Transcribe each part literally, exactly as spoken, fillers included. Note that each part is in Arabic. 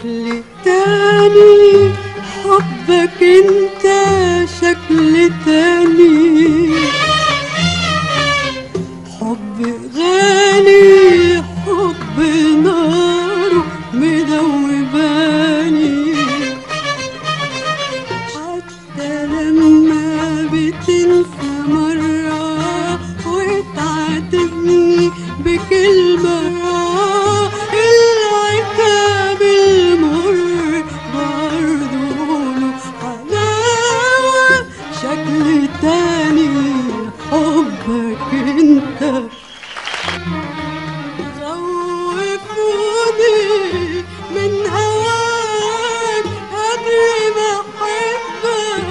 شكل تاني، حبك انت شكل تاني، حب غالي، حب ناره مدوباني، حتى لما بتنسى مرة وتعاتبني بكلمة، العتاب المر برضه له حلاوة. شكل تاني حبك انت، خوفوني من هواك قبل ما احبك،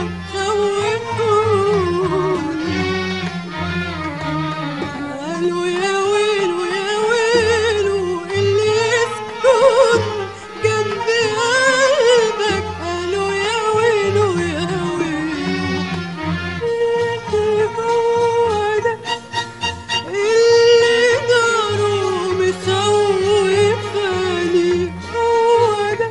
خوفوني قالوا يا ويلو يا ويلو اللي يسكن جنب قلبك، قالوا يا ويلو يا ويلو هو ده اللي ناره مخوفاني، هو ده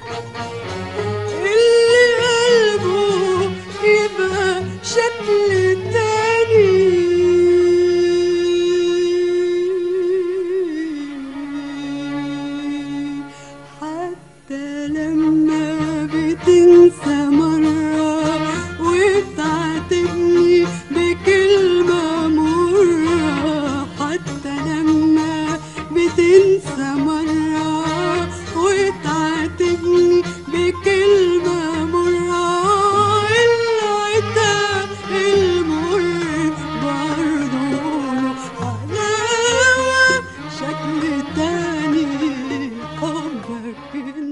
اللي قلبه يبقى شكل تاني. حتى لما بتنسى مرة وتعاتبني بكلمة مرة، حتى لما بتنسى مرة وتعاتبني بكلمة مرة، العتاب المر برضه له حلاوة. شكل تاني حبك